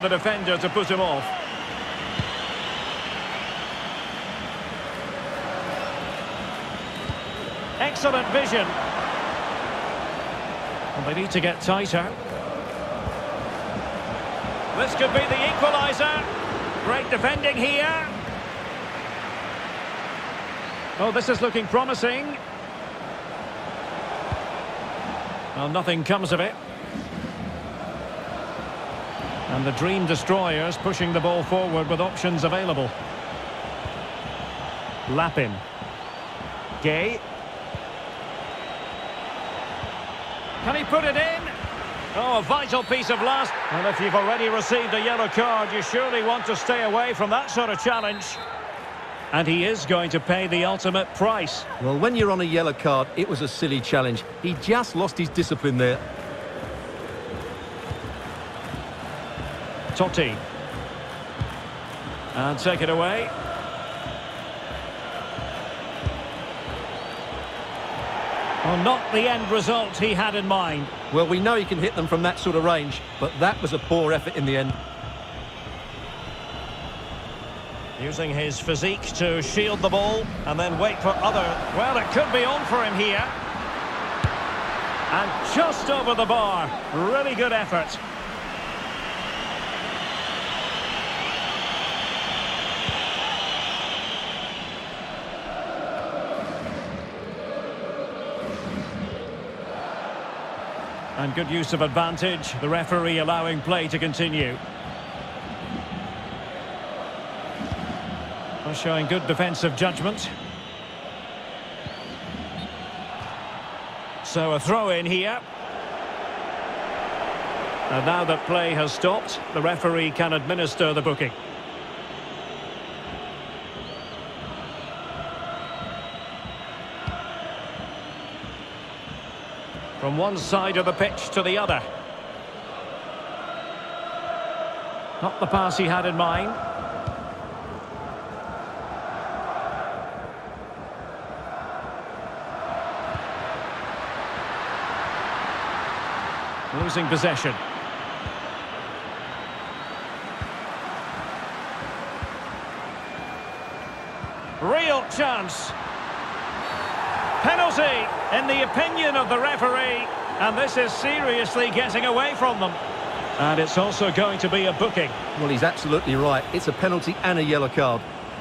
the defender to put him off. Excellent vision. And they need to get tighter. This could be the equaliser. Great defending here. Oh, this is looking promising. Well, nothing comes of it. And the Dream Destroyers pushing the ball forward with options available. Lapin. Gay. Can he put it in? Oh, a vital piece of last. And if you've already received a yellow card, you surely want to stay away from that sort of challenge. And he is going to pay the ultimate price. Well, when you're on a yellow card, it was a silly challenge. He just lost his discipline there. Totti. And take it away. Well, not the end result he had in mind. Well, we know he can hit them from that sort of range, but that was a poor effort in the end. Using his physique to shield the ball and then wait for other... Well, it could be on for him here. And just over the bar. Really good effort. And good use of advantage. The referee allowing play to continue. Showing good defensive judgment. So a throw in here. And now that play has stopped, the referee can administer the booking. From one side of the pitch to the other. Not the pass he had in mind. Losing possession. Real chance. Penalty, in the opinion of the referee. And this is seriously getting away from them. And it's also going to be a booking. Well, he's absolutely right. It's a penalty and a yellow card.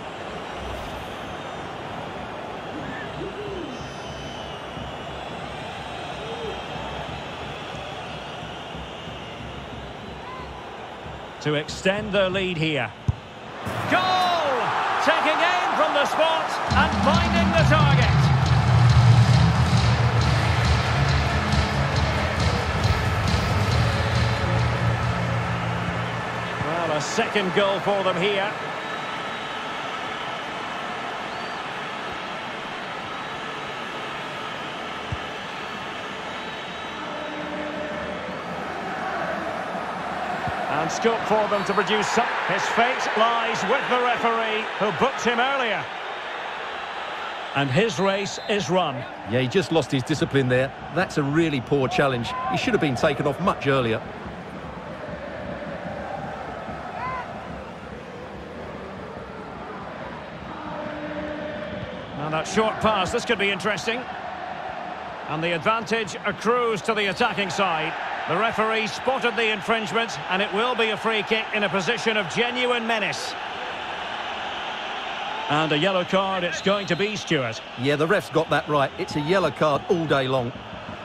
To extend their lead here. Goal! Taking aim from the spot and finding the target. Well, a second goal for them here. And scope for them to produce some. His fate lies with the referee who booked him earlier. And his race is run. Yeah, he just lost his discipline there. That's a really poor challenge. He should have been taken off much earlier. And that short pass, this could be interesting. And the advantage accrues to the attacking side. The referee spotted the infringement, and it will be a free kick in a position of genuine menace. And a yellow card it's going to be, Stuart. Yeah, the ref's got that right. It's a yellow card all day long.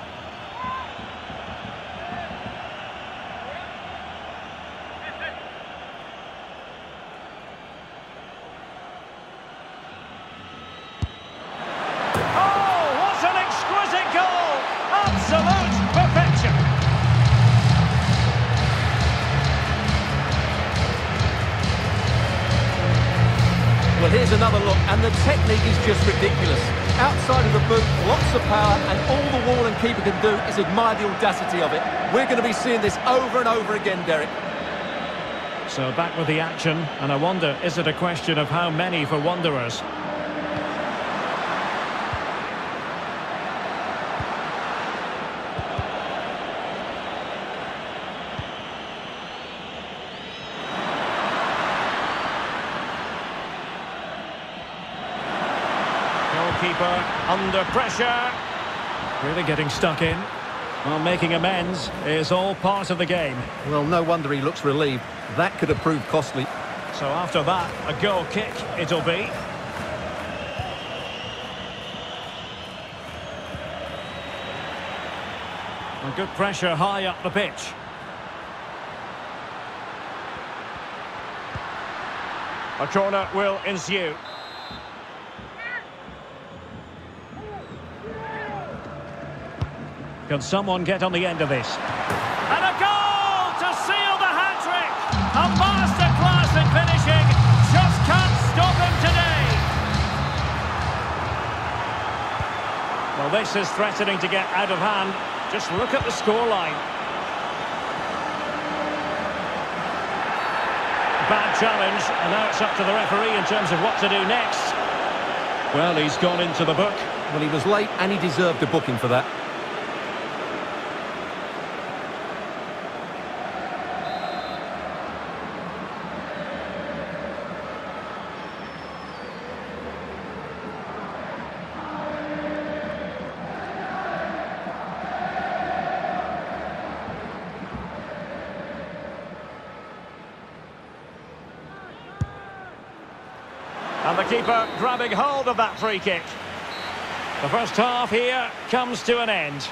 Oh, what an exquisite goal! Absolute perfection! Well, here's another look, and the technique is just ridiculous. Outside of the boot, lots of power, and all the wall and keeper can do is admire the audacity of it. We're going to be seeing this over and over again, Derek. So back with the action, and I wonder, is it a question of how many for Wanderers? goalkeeper under pressure. Really getting stuck in. Well, making amends is all part of the game. Well, no wonder he looks relieved. That could have proved costly. So after that, a goal kick it'll be. And good pressure high up the pitch. A corner will ensue. Can someone get on the end of this? And a goal to seal the hat-trick! A masterclass in finishing. Just can't stop him today. Well, this is threatening to get out of hand. Just look at the scoreline. Bad challenge, and now it's up to the referee in terms of what to do next. Well, he's gone into the book. Well, he was late and he deserved a booking for that. And the keeper grabbing hold of that free kick. The first half here comes to an end.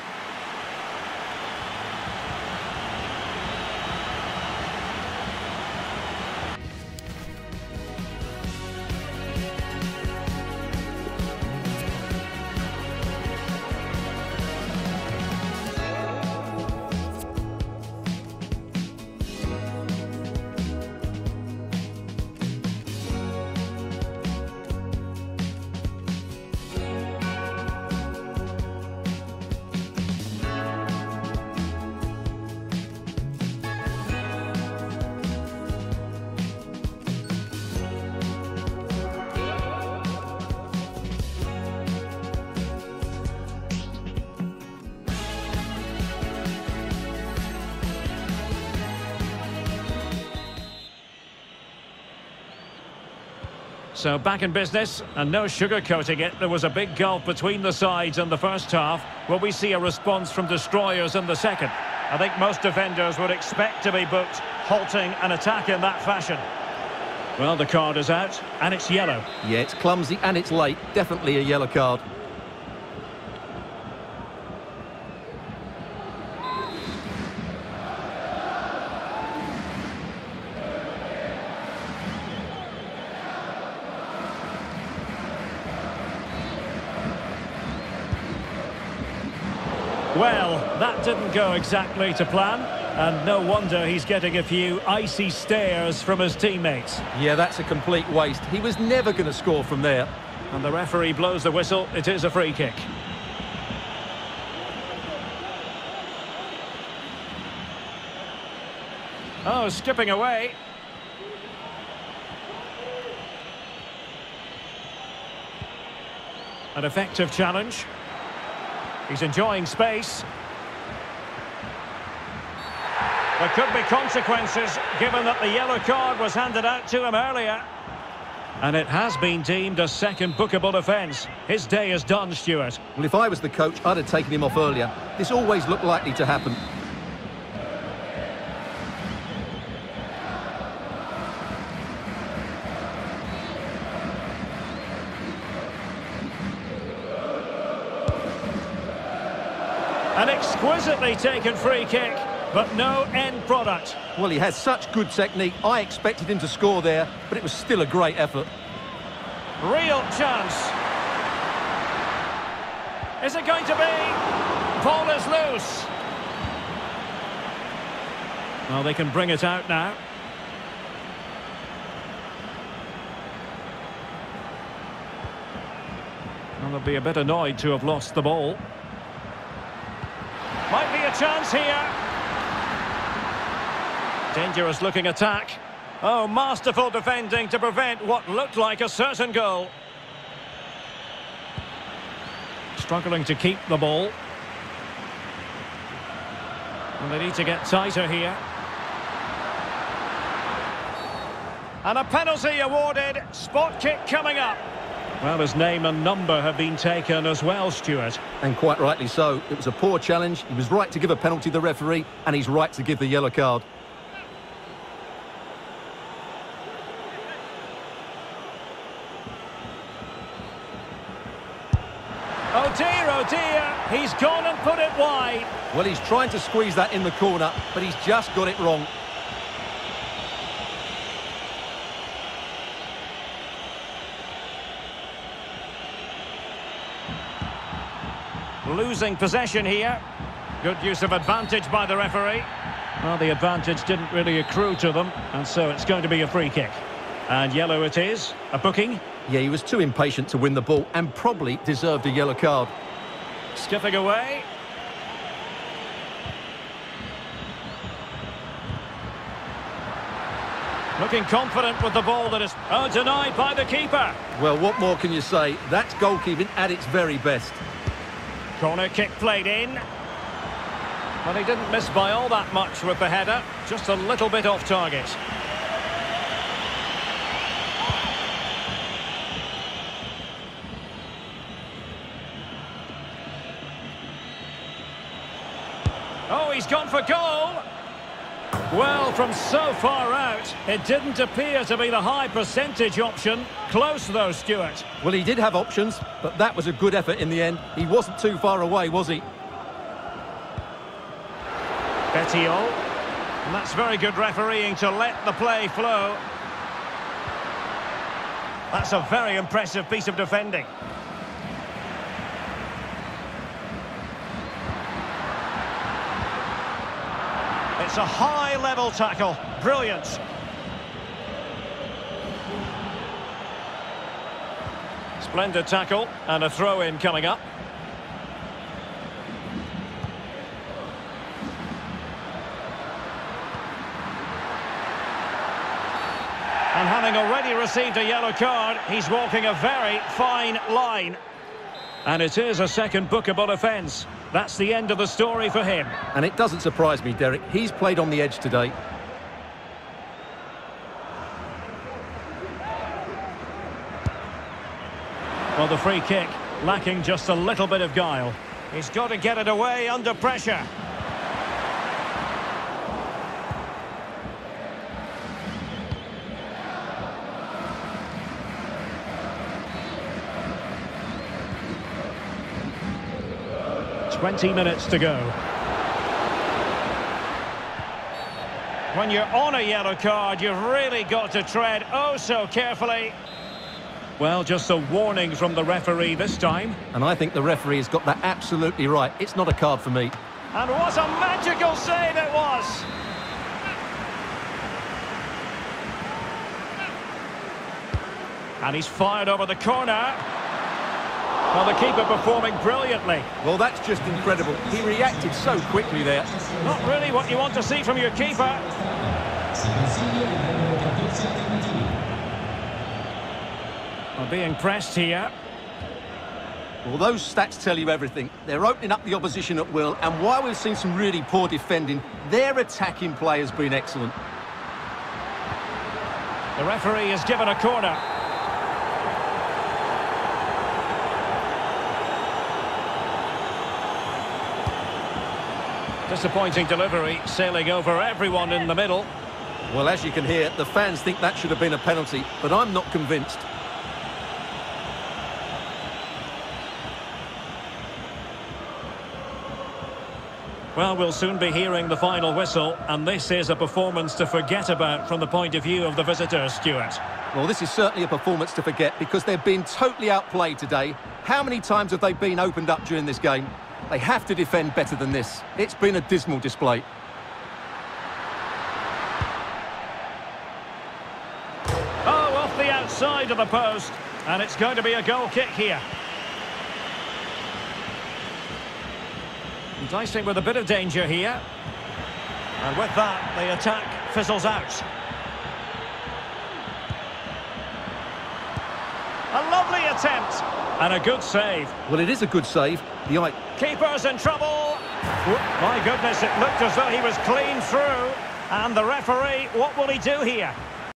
So back in business, and no sugarcoating it. There was a big gulf between the sides in the first half. Will we see a response from destroyers in the second? I think most defenders would expect to be booked, halting an attack in that fashion. Well, the card is out, and it's yellow. Yeah, it's clumsy and it's late. Definitely a yellow card. Well, that didn't go exactly to plan, and no wonder he's getting a few icy stares from his teammates. Yeah, that's a complete waste. He was never going to score from there. And the referee blows the whistle. It is a free kick. Oh, skipping away. An effective challenge. He's enjoying space. There could be consequences, given that the yellow card was handed out to him earlier. And it has been deemed a second bookable offence. His day is done, Stuart. Well, if I was the coach, I'd have taken him off earlier. This always looked likely to happen. An exquisitely taken free kick, but no end product. Well, he has such good technique. I expected him to score there, but it was still a great effort. Real chance. Is it going to be? Ball is loose. Well, they can bring it out now. Well, they'll be a bit annoyed to have lost the ball. Might be a chance here. Dangerous looking attack. Oh, masterful defending to prevent what looked like a certain goal. Struggling to keep the ball. And they need to get tighter here. And a penalty awarded. Spot kick coming up. Well, his name and number have been taken as well, Stuart. And quite rightly so. It was a poor challenge. He was right to give a penalty to the referee, and he's right to give the yellow card. Oh dear, he's gone and put it wide. Well, he's trying to squeeze that in the corner, but he's just got it wrong. Losing possession here. Good use of advantage by the referee. Well, the advantage didn't really accrue to them, and so it's going to be a free kick. And yellow it is, a booking. Yeah, he was too impatient to win the ball and probably deserved a yellow card. Skipping away. Looking confident with the ball that is... Oh, denied by the keeper. Well, what more can you say? That's goalkeeping at its very best. Corner kick played in. Well, he didn't miss by all that much with the header. Just a little bit off target. Oh, he's gone for goal. Well, from so far out, it didn't appear to be the high percentage option. Close though, Stuart. Well, he did have options, but that was a good effort in the end. He wasn't too far away, was he? Bettiol. And that's very good refereeing to let the play flow. That's a very impressive piece of defending. It's a high-level tackle. Brilliant. Splendid tackle and a throw-in coming up. And having already received a yellow card, he's walking a very fine line. And it is a second bookable offence. That's the end of the story for him. And it doesn't surprise me, Derek. He's played on the edge today. Well, the free kick lacking just a little bit of guile. He's got to get it away under pressure. "20 minutes to go. When you're on a yellow card, you've really got to tread oh so carefully. Well, just a warning from the referee this time. And I think the referee has got that absolutely right. It's not a card for me. And what a magical save it was! And he's fired over the corner. Well, the keeper performing brilliantly. Well, that's just incredible. He reacted so quickly there. Not really what you want to see from your keeper. Well, being pressed here. Well, those stats tell you everything. They're opening up the opposition at will, and while we've seen some really poor defending, their attacking play has been excellent. The referee has given a corner. Disappointing delivery, sailing over everyone in the middle. Well, as you can hear, the fans think that should have been a penalty, but I'm not convinced. Well, we'll soon be hearing the final whistle, and this is a performance to forget about from the point of view of the visitors, Stuart. Well, this is certainly a performance to forget because they've been totally outplayed today. How many times have they been opened up during this game? They have to defend better than this. It's been a dismal display. Oh, off the outside of the post, and it's going to be a goal kick here. Dicing with a bit of danger here. And with that, the attack fizzles out. A lovely attempt. And a good save. Well, it is a good save. The Keeper's in trouble. My goodness, it looked as though he was clean through. And the referee, what will he do here?